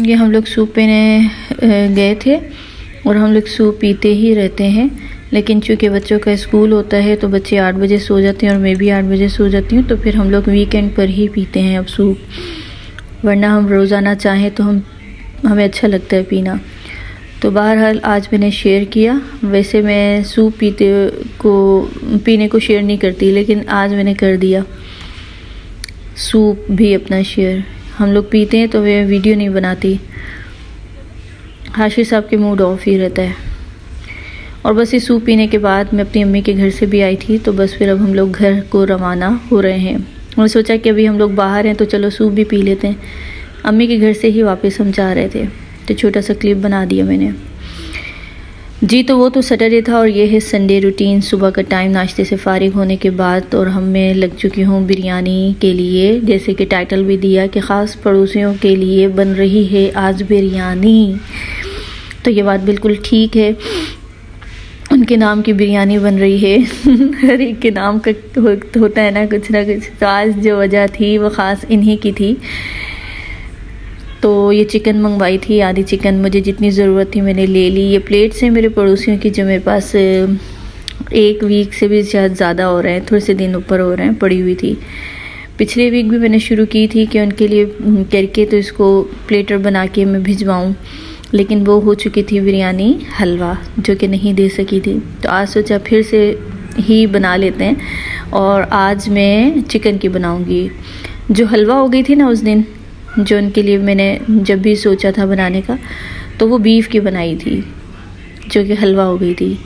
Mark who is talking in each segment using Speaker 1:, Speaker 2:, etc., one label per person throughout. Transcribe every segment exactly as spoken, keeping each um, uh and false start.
Speaker 1: ये हम लोग सूप पीने गए थे और हम लोग सूप पीते ही रहते हैं, लेकिन चूँकि बच्चों का स्कूल होता है तो बच्चे आठ बजे सो जाते हैं और मैं भी आठ बजे सो जाती हूँ, तो फिर हम लोग वीकेंड पर ही पीते हैं अब सूप, वरना हम रोज़ाना चाहें तो हम हमें अच्छा लगता है पीना। तो बहरहाल आज मैंने शेयर किया। वैसे मैं सूप पीते को पीने को शेयर नहीं करती, लेकिन आज मैंने कर दिया सूप भी अपना शेयर। हम लोग पीते हैं तो मैं वीडियो नहीं बनाती, हाशिर साहब के मूड ऑफ ही रहता है। और बस ये सूप पीने के बाद मैं अपनी अम्मी के घर से भी आई थी, तो बस फिर अब हम लोग घर को रवाना हो रहे हैं। मैंने सोचा कि अभी हम लोग बाहर हैं तो चलो सूप भी पी लेते हैं। अम्मी के घर से ही वापस हम जा रहे थे, तो छोटा सा क्लिप बना दिया मैंने जी। तो वो तो सैटरडे था और ये है संडे रूटीन। सुबह का टाइम नाश्ते से फारिग होने के बाद और हम मैं लग चुकी हूँ बिरयानी के लिए, जैसे कि टाइटल भी दिया कि ख़ास पड़ोसियों के लिए बन रही है आज बिरयानी। तो ये बात बिल्कुल ठीक है, उनके नाम की बिरयानी बन रही है। हर एक के नाम का हो, होता है ना कुछ ना कुछ। तो आज जो वजह थी वो ख़ास इन्हीं की थी। तो ये चिकन मंगवाई थी, आधी चिकन मुझे जितनी ज़रूरत थी मैंने ले ली। ये प्लेट्स हैं मेरे पड़ोसियों की जो मेरे पास एक वीक से भी शायद ज़्यादा हो रहे हैं, थोड़े से दिन ऊपर हो रहे हैं, पड़ी हुई थी। पिछले वीक भी मैंने शुरू की थी कि उनके लिए करके तो इसको प्लेटर बना के मैं भिजवाऊँ, लेकिन वो हो चुकी थी बिरयानी हलवा, जो कि नहीं दे सकी थी। तो आज सोचा फिर से ही बना लेते हैं और आज मैं चिकन की बनाऊँगी। जो हलवा हो गई थी ना उस दिन, जो उनके लिए मैंने जब भी सोचा था बनाने का, तो वो बीफ की बनाई थी जो कि हलवा हो गई थी।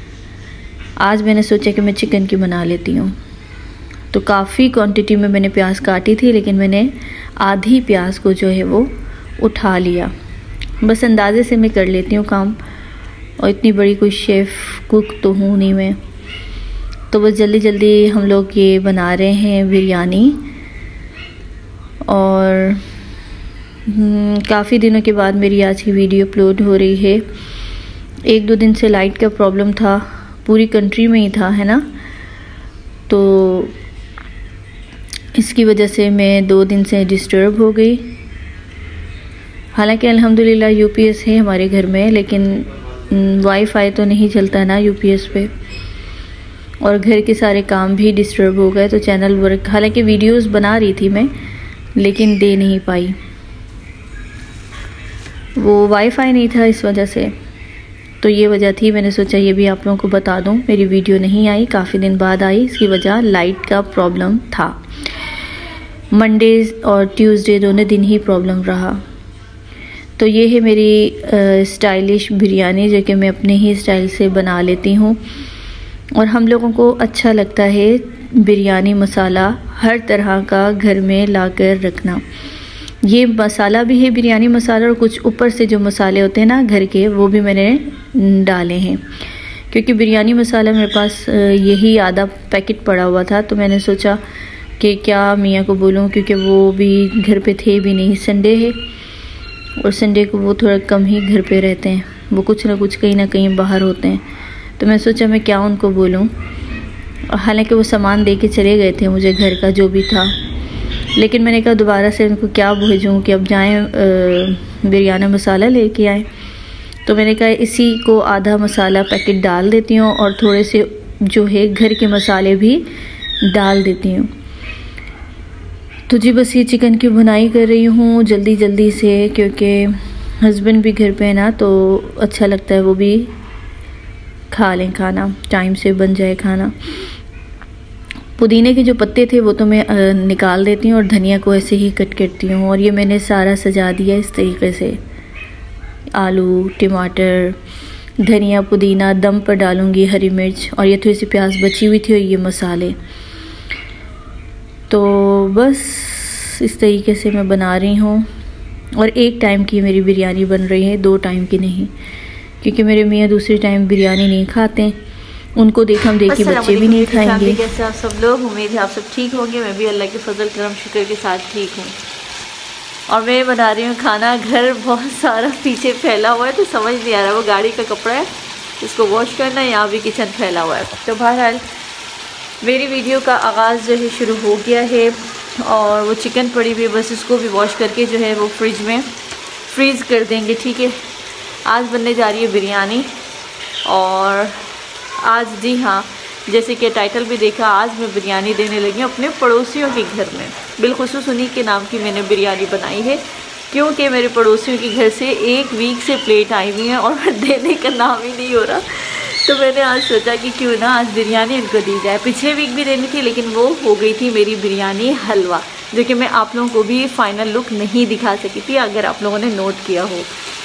Speaker 1: आज मैंने सोचा कि मैं चिकन की बना लेती हूँ। तो काफ़ी क्वांटिटी में मैंने प्याज काटी थी, लेकिन मैंने आधी प्याज को जो है वो उठा लिया। बस अंदाजे से मैं कर लेती हूँ काम, और इतनी बड़ी कोई शेफ़ कुक तो हूँ नहीं मैं। तो बस जल्दी जल्दी हम लोग ये बना रहे हैं बिरयानी। और काफ़ी दिनों के बाद मेरी आज की वीडियो अपलोड हो रही है। एक दो दिन से लाइट का प्रॉब्लम था, पूरी कंट्री में ही था, है ना। तो इसकी वजह से मैं दो दिन से डिस्टर्ब हो गई। हालांकि अल्हम्दुलिल्लाह यूपीएस है हमारे घर में, लेकिन वाईफाई तो नहीं चलता ना यूपीएस पे, और घर के सारे काम भी डिस्टर्ब हो गए। तो चैनल वर्क, हालांकि वीडियोस बना रही थी मैं, लेकिन दे नहीं पाई, वो वाईफाई नहीं था इस वजह से। तो ये वजह थी, मैंने सोचा ये भी आप लोगों को बता दूं। मेरी वीडियो नहीं आई, काफ़ी दिन बाद आई, इसकी वजह लाइट का प्रॉब्लम था। मंडे और ट्यूसडे दोनों दिन ही प्रॉब्लम रहा। तो ये है मेरी स्टाइलिश बिरयानी, जो कि मैं अपने ही स्टाइल से बना लेती हूँ। और हम लोगों को अच्छा लगता है बिरयानी मसाला हर तरह का घर में लाकर रखना। ये मसाला भी है बिरयानी मसाला, और कुछ ऊपर से जो मसाले होते हैं ना घर के, वो भी मैंने डाले हैं, क्योंकि बिरयानी मसाला मेरे पास यही आधा पैकेट पड़ा हुआ था। तो मैंने सोचा कि क्या मियाँ को बोलूँ, क्योंकि वो भी घर पे थे भी नहीं, संडे है और संडे को वो थोड़ा कम ही घर पे रहते हैं, वो कुछ ना कुछ कहीं ना कहीं बाहर होते हैं। तो मैं सोचा मैं क्या उनको बोलूँ। हालांकि वो सामान दे के चले गए थे मुझे घर का जो भी था, लेकिन मैंने कहा दोबारा से उनको क्या भेजूँ कि अब जाएं बिरयानी मसाला लेके आएँ। तो मैंने कहा इसी को आधा मसाला पैकेट डाल देती हूँ और थोड़े से जो है घर के मसाले भी डाल देती हूँ। तो जी बस ये चिकन की बुनाई कर रही हूँ जल्दी जल्दी से, क्योंकि हस्बैंड भी घर पे है ना, तो अच्छा लगता है वो भी खा लें खाना, टाइम से बन जाए खाना। पुदीने के जो पत्ते थे वो तो मैं निकाल देती हूँ और धनिया को ऐसे ही कट करती हूँ। और ये मैंने सारा सजा दिया इस तरीके से, आलू, टमाटर, धनिया, पुदीना दम पर डालूँगी, हरी मिर्च, और ये थोड़ी सी प्याज बची हुई थी और ये मसाले। तो बस इस तरीके से मैं बना रही हूँ। और एक टाइम की मेरी बिरयानी बन रही है, दो टाइम की नहीं, क्योंकि मेरे मियाँ दूसरे टाइम बिरयानी नहीं खाते, उनको देख हम देखिए बच्चे भी नहीं खाएंगे। कैसे आप सब लोग, उम्मीद है आप सब ठीक होंगे। मैं भी अल्लाह के फजल करम शुक्र के साथ ठीक हूँ। और मैं बना रही हूँ खाना। घर बहुत सारा पीछे फैला हुआ है, तो समझ नहीं आ रहा, वो गाड़ी का कपड़ा है, इसको वॉश करना है, यहाँ भी किचन फैला हुआ है। तो बहरहाल मेरी वीडियो का आगाज़ जो है शुरू हो गया है। और वो चिकन पड़ी हुई है, बस इसको भी वॉश करके जो है वो फ्रिज में फ्रीज़ कर देंगे, ठीक है। आज बनने जा रही है बिरयानी, और आज जी हाँ, जैसे कि टाइटल भी देखा, आज मैं बिरयानी देने लगी हूँ अपने पड़ोसियों के घर में। बिलखुसूस उन्हीं के नाम की मैंने बिरयानी बनाई है, क्योंकि मेरे पड़ोसियों के घर से एक वीक से प्लेट आई हुई हैं और देने का नाम ही नहीं हो रहा। तो मैंने आज सोचा कि क्यों ना आज बिरयानी इनको दी जाए। पिछले वीक भी देनी थी, लेकिन वो हो गई थी मेरी बिरयानी हलवा, जो कि मैं आप लोगों को भी फाइनल लुक नहीं दिखा सकी थी, अगर आप लोगों ने नोट किया हो।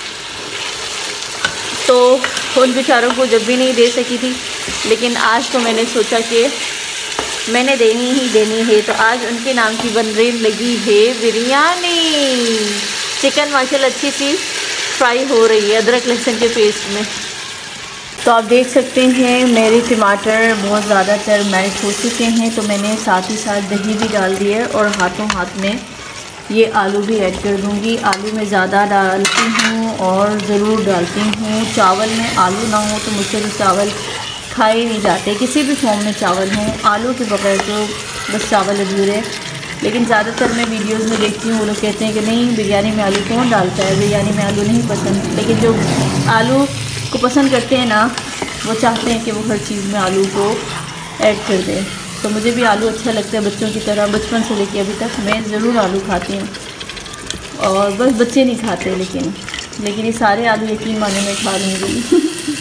Speaker 1: तो उन बेचारों को जब भी नहीं दे सकी थी, लेकिन आज तो मैंने सोचा कि मैंने देनी ही देनी है, तो आज उनके नाम की बनने लगी है बिरयानी। चिकन माशाल्लाह अच्छी सी फ्राई हो रही है अदरक लहसुन के पेस्ट में। तो आप देख सकते हैं मेरे टमाटर बहुत ज़्यादातर मेल्ट हो चुके हैं, तो मैंने साथ ही साथ दही भी डाल दी है, और हाथों हाथ में ये आलू भी ऐड कर दूंगी। आलू मैं ज़्यादा डालती हूँ और ज़रूर डालती हूँ। चावल में आलू ना हो तो मुझसे तो चावल खाए नहीं जाते, किसी भी फॉर्म में चावल हों, आलू के बगैर तो बस चावल अधूरे। लेकिन ज़्यादातर मैं वीडियोस में देखती हूँ, वो लोग कहते हैं कि नहीं बिरयानी में आलू कौन डालता है, बिरयानी में आलू नहीं पसंद। लेकिन जो आलू को पसंद करते हैं ना, वो चाहते हैं कि वो हर चीज़ में आलू को ऐड कर दें। तो मुझे भी आलू अच्छा लगता है, बच्चों की तरह बचपन से लेके अभी तक मैं ज़रूर आलू खाती हूँ, और बस बच्चे नहीं खाते। लेकिन लेकिन ये सारे आलू यकीन माने में खा लूँगी।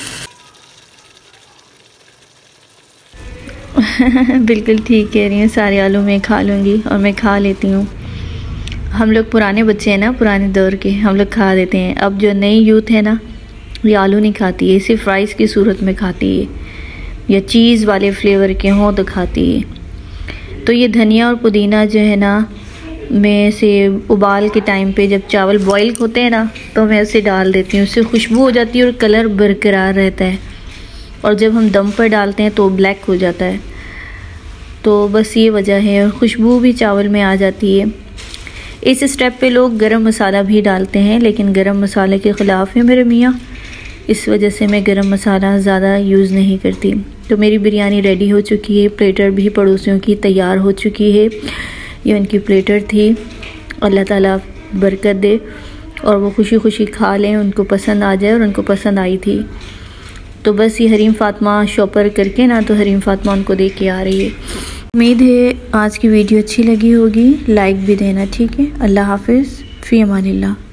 Speaker 1: बिल्कुल ठीक कह रही हैं, सारे आलू मैं खा लूँगी, और मैं खा लेती हूँ। हम लोग पुराने बच्चे हैं ना, पुराने दौर के, हम लोग खा लेते हैं। अब जो नई यूथ है ना, ये आलू नहीं खाती है, सिर्फ राइस की सूरत में खाती है, या चीज़ वाले फ्लेवर के हों तो खाती है। तो ये धनिया और पुदीना जो है ना, मैं इसे उबाल के टाइम पे जब चावल बॉईल होते हैं ना, तो मैं उसे डाल देती हूँ, उससे खुशबू हो जाती है और कलर बरकरार रहता है। और जब हम दम पर डालते हैं तो ब्लैक हो जाता है। तो बस ये वजह है, और खुशबू भी चावल में आ जाती है। इस स्टेप पे लोग गरम मसाला भी डालते हैं, लेकिन गरम मसाले के ख़िलाफ़ है मेरे मियाँ, इस वजह से मैं गरम मसाला ज़्यादा यूज़ नहीं करती। तो मेरी बिरयानी रेडी हो चुकी है, प्लेटर भी पड़ोसियों की तैयार हो चुकी है। ये उनकी प्लेटर थी, अल्लाह ताला बरकत दे और वो खुशी खुशी खा लें, उनको पसंद आ जाए, और उनको पसंद आई थी। तो बस ये हरीम फ़ातिमा शॉपर करके ना, तो हरीम फ़ातिमा उनको दे के आ रही है। उम्मीद है आज की वीडियो अच्छी लगी होगी, लाइक भी देना, ठीक है। अल्लाह हाफिज़, फ़ी अमानिल्लाह।